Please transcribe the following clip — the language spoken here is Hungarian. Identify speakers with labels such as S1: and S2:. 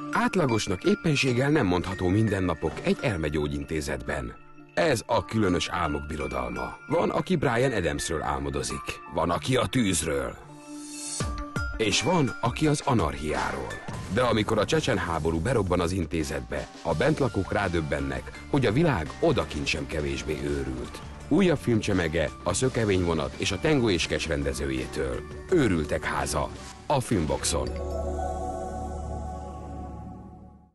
S1: Átlagosnak éppenséggel nem mondható mindennapok egy elmegyógyintézetben. Ez a különös álmok birodalma. Van, aki Bryan Adamsről álmodozik. Van, aki a tűzről. És van, aki az anarchiáról. De amikor a csecsen háború berobban az intézetbe, a bentlakók rádöbbennek, hogy a világ odakint sem kevésbé őrült. Újabb filmcsemege a Szökevényvonat és a Tengó és Kes rendezőjétől. Őrültek háza a Filmboxon.